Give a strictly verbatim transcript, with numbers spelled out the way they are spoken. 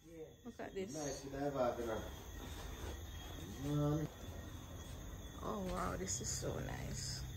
Look at this. Nice with that vibe in her. Oh wow, this is so nice.